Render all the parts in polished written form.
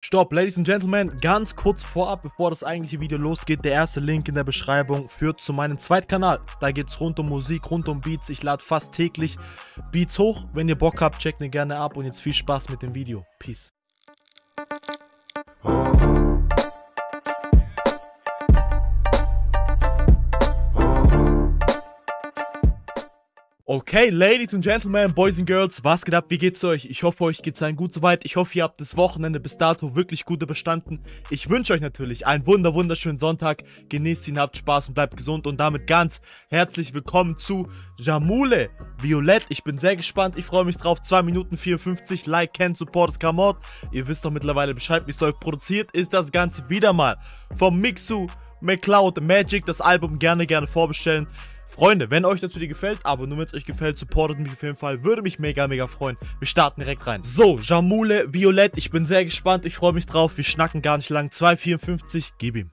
Stopp, Ladies and Gentlemen, ganz kurz vorab, bevor das eigentliche Video losgeht, der erste Link in der Beschreibung führt zu meinem Zweitkanal. Da geht es rund um Musik, rund um Beats. Ich lade fast täglich Beats hoch. Wenn ihr Bock habt, checkt ihn gerne ab und jetzt viel Spaß mit dem Video. Peace. Okay, Ladies and Gentlemen, Boys and Girls, was geht ab, wie geht's euch? Ich hoffe, euch geht's allen gut soweit. Ich hoffe, ihr habt das Wochenende bis dato wirklich gut überstanden. Ich wünsche euch natürlich einen wunderschönen Sonntag. Genießt ihn, habt Spaß und bleibt gesund. Und damit ganz herzlich willkommen zu Jamule Violett. Ich bin sehr gespannt, ich freue mich drauf. 2 Minuten 54, Like, Can, Support, es come out. Ihr wisst doch mittlerweile Bescheid, wie es läuft. Produziert ist das Ganze wieder mal vom Mixu McCloud Magic. Das Album gerne vorbestellen. Freunde, wenn euch das Video gefällt, aber nur wenn es euch gefällt, supportet mich auf jeden Fall. Würde mich mega freuen. Wir starten direkt rein. So, Jamule Violett. Ich bin sehr gespannt. Ich freue mich drauf. Wir schnacken gar nicht lang. 2,54. Gib ihm.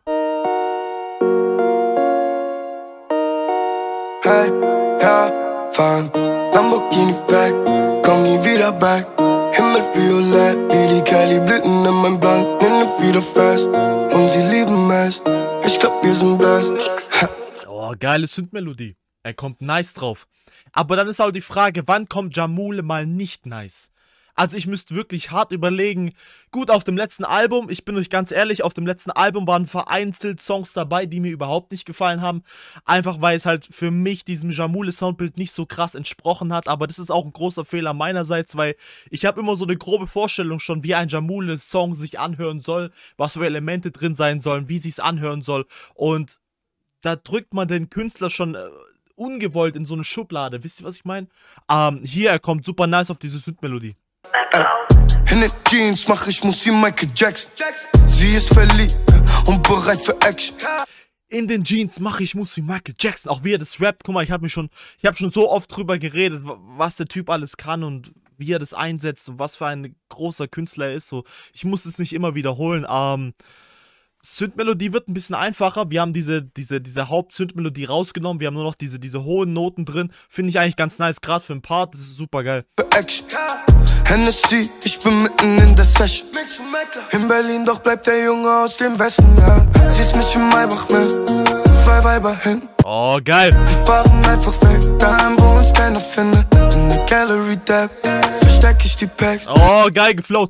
Hey, ja, fahren Lamborghini weg, komm nie wieder back. Himmel violett, wie die Kelly-Blüten in meinem Blunt. Nimm wieder fest und sie lieben es. Ich glaub, wir sind blessed. Oh, geile Synth-Melodie. Er kommt nice drauf. Aber dann ist auch die Frage, wann kommt Jamule mal nicht nice? Also ich müsste wirklich hart überlegen. Gut, auf dem letzten Album, ich bin euch ganz ehrlich, auf dem letzten Album waren vereinzelt Songs dabei, die mir überhaupt nicht gefallen haben. Einfach weil es halt für mich diesem Jamule-Soundbild nicht so krass entsprochen hat. Aber das ist auch ein großer Fehler meinerseits, weil ich habe immer so eine grobe Vorstellung schon, wie ein Jamule-Song sich anhören soll, was für Elemente drin sein sollen, wie sich's anhören soll. Und da drückt man den Künstler schon ungewollt in so eine Schublade. Wisst ihr, was ich meine? Hier, er kommt super nice auf diese Synth-Melodie. In den Jeans mach ich Musik Michael Jackson. Sie ist verliebt und bereit für Action. In den Jeans mache ich Musik Michael Jackson. Auch wie er das rappt. Guck mal, ich habe schon so oft drüber geredet, was der Typ alles kann und wie er das einsetzt und was für ein großer Künstler er ist. So, ich muss es nicht immer wiederholen. Synth-Melodie wird ein bisschen einfacher. Wir haben diese Haupt-Synth-Melodie rausgenommen. Wir haben nur noch diese hohen Noten drin. Finde ich eigentlich ganz nice, gerade für einen Part. Das ist super geil. Hennessy, ich bin mitten in der Session. In Berlin, doch bleibt der Junge aus dem Westen, ja. Siehst mich im Maybach mit 2 Weiber hin. Oh, geil. Wir fahren einfach weg, daheim, wo uns keiner findet. In der Gallery Dab versteck ich die Packs. Oh, geil geflowt.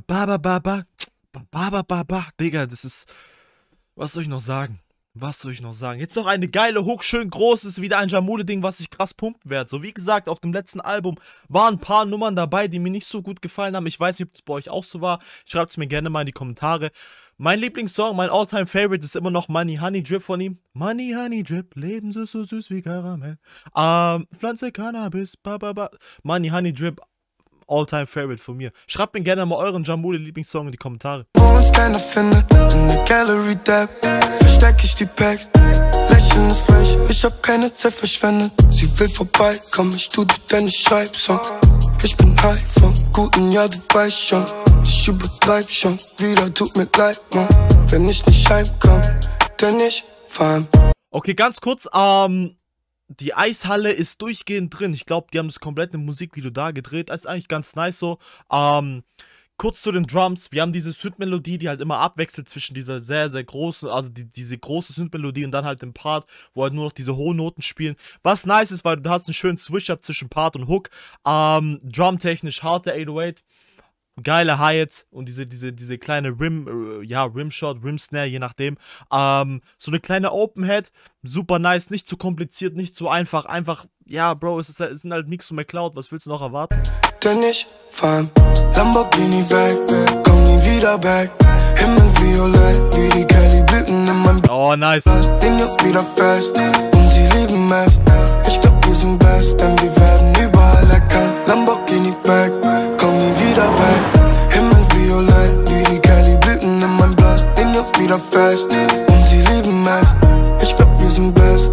Digga, das ist... Was soll ich noch sagen? Jetzt noch eine geile Hook, schön groß, ist wieder ein Jamule-Ding, was ich krass pumpen werde. So, wie gesagt, auf dem letzten Album waren ein paar Nummern dabei, die mir nicht so gut gefallen haben. Ich weiß nicht, ob es bei euch auch so war. Schreibt es mir gerne mal in die Kommentare. Mein Lieblingssong, mein All-Time-Favorite ist immer noch Money Honey Drip von ihm. Money Honey Drip, Leben ist so süß wie Karamell. Pflanze Cannabis, Money Honey Drip, All-Time-Favorite von mir. Schreibt mir gerne mal euren Jamule-Lieblingssong in die Kommentare. Wo uns keiner findet, in der Gallery Dab versteck ich die Packs. Lächeln ist frech, ich hab keine Zeit verschwendet. Sie will vorbei, komm, ich tu dir deine Schreibsong. Ich bin high vom Guten, ja, du weißt schon. Ich übertreib schon, wieder tut mir leid, Mann. Wenn ich nicht heimkomm, denn ich fahr. Okay, ganz kurz, die Eishalle ist durchgehend drin. Ich glaube, die haben das komplette Musikvideo da gedreht. Das ist eigentlich ganz nice so. Kurz zu den Drums. Wir haben diese Synth-Melodie, die halt immer abwechselt zwischen dieser sehr großen, also diese große Synth-Melodie und dann halt den Part, wo halt nur noch diese hohen Noten spielen. Was nice ist, weil du hast einen schönen Switch-Up zwischen Part und Hook. Drumtechnisch harte 808. Geile Hi-Hats und diese kleine Rimshot, Rim-Snare, je nachdem. So eine kleine Open-Head, super nice, nicht zu kompliziert, nicht zu einfach. Einfach, ja, Bro, es sind halt Mixu McCloud, was willst du noch erwarten? Denn ich fahr Lamborghini weg, komm nie wieder back. Himmel violett, wie die Kelly-Blüten in meinem Oh, nice. Den jetzt wieder fest und sie lieben es. Ich glaub, wir sind blessed, denn wir werden überall erkannt. Lamborghini weg, komm nie wieder back. Himmel violett, wie die Kelly-Blüten in meinem Blunt. Den jetzt wieder fest und sie lieben es. Ich glaub, wir sind blessed.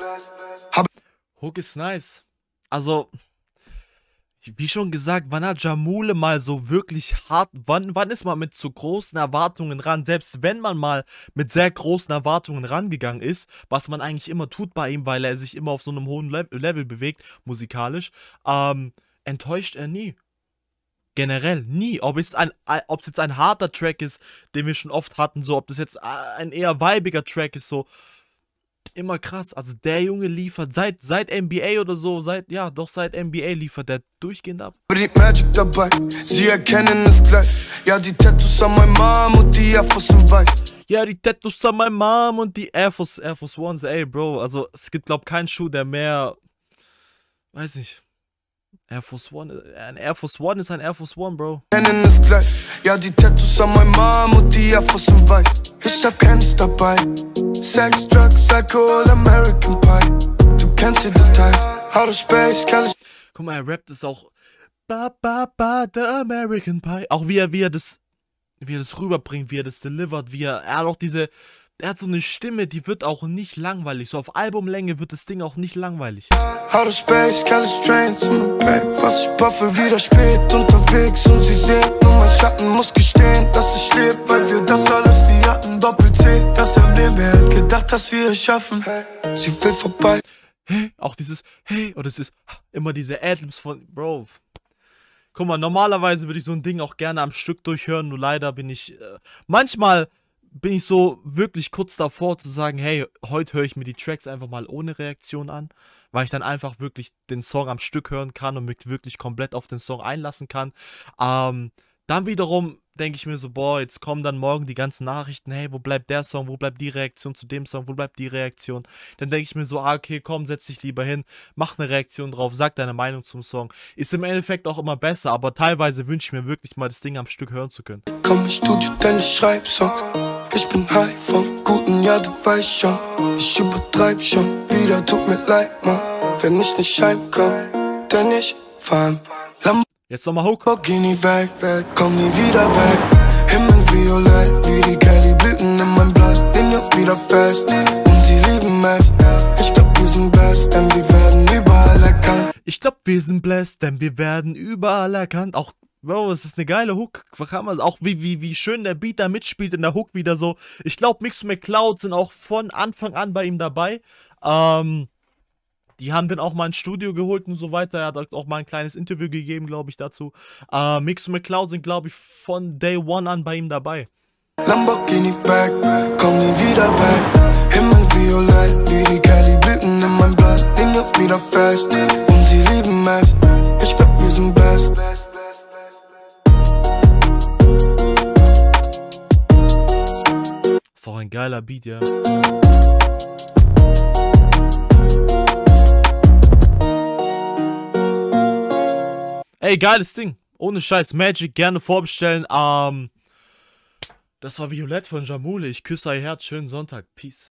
Hook ist nice. Also, wie schon gesagt, wann hat Jamule mal so wirklich hart, wann ist man mit so großen Erwartungen ran, selbst wenn man mal mit sehr großen Erwartungen rangegangen ist, was man eigentlich immer tut bei ihm, weil er sich immer auf so einem hohen Level bewegt, musikalisch, enttäuscht er nie. Generell nie. Ob es jetzt ein harter Track ist, den wir schon oft hatten, so, ob das jetzt ein eher weibiger Track ist, so. Immer krass. Also der Junge liefert seit NBA oder so, seit NBA liefert der durchgehend ab. Die Magic dabei, sie erkennen es gleich. Ja, die Tattoos an meinem Mom und die Air Force in weiß. Ja, die Tattoos an meinem Mom und die Air Force Ones, ey, Bro. Also es gibt, glaub, keinen Schuh, der mehr, weiß nicht. Air Force One, ein Air Force One ist ein Air Force One, Bro. Kennen es gleich. Ja, die Tattoos an meinem Mom und die Air Force in weiß. Ich hab keins dabei. Sex, Drugs, Alkohol, American Pie. Du kennst die Details. Outer Space, California. Guck mal, er rappt es auch. The American Pie. Auch wie er das rüberbringt, wie er das delivert, er hat auch er hat so eine Stimme, die wird auch nicht langweilig. So auf Albumlänge wird das Ding auch nicht langweilig. Outer Space, California, was ich puffe, wieder spät unterwegs und sie sehen nur mein Schatten, muss gestehen, dass ich lebe, weil wir das alles wie hatten, Doppel-C, das Emblem, wer hätte gedacht, dass wir es schaffen, sie will vorbei. Hey, auch dieses Hey, oder es ist immer diese Adlibs von, Bro. Guck mal, normalerweise würde ich so ein Ding auch gerne am Stück durchhören, nur leider manchmal bin ich so wirklich kurz davor zu sagen, hey, heute höre ich mir die Tracks einfach mal ohne Reaktion an, weil ich dann einfach wirklich den Song am Stück hören kann und mich wirklich komplett auf den Song einlassen kann. Dann wiederum denke ich mir so, boah, jetzt kommen dann morgen die ganzen Nachrichten, hey, wo bleibt der Song, wo bleibt die Reaktion zu dem Song, wo bleibt die Reaktion? Dann denke ich mir so, okay, komm, setz dich lieber hin, mach eine Reaktion drauf, sag deine Meinung zum Song. Ist im Endeffekt auch immer besser, aber teilweise wünsche ich mir wirklich mal das Ding am Stück hören zu können. Komm ins Studio, denn ich schreib Song. Ich bin high vom Guten, ja, du weißt schon. Ich übertreib schon wieder, tut mir leid, Mann. Wenn ich nicht heimkomm, denn ich fahr Jetzt nochmal Hook. Lamborghini weg, komm nie wieder weg. Himmel violett, wie die Kelly-Blüten in meinem Blatt. Bin jetzt wieder fest und sie lieben es. Ich glaub, wir sind blessed, denn wir werden überall erkannt. Ich glaub, wir sind blessed, denn wir werden überall erkannt. Auch, Bro, es ist eine geile Hook. Auch wie schön der Beat da mitspielt in der Hook wieder so. Ich glaube, Mix McCloud sind auch von Anfang an bei ihm dabei. Die haben den auch mal ins Studio geholt und so weiter. Er hat auch mal ein kleines Interview gegeben, glaube ich, dazu. Mix McCloud sind, glaube ich, von Day One an bei ihm dabei. Lamborghini weg, komm nie wieder weg. Himmel violett, wie die Kelly-Blüten in meinem Blatt. Bin jetzt wieder fest und sie lieben es. Ich glaub, wir sind blessed. Ist auch ein geiler Beat, ja. Ey, geiles Ding. Ohne Scheiß. Magic, gerne vorbestellen. Das war Violett von Jamule. Ich küsse euer Herz. Schönen Sonntag. Peace.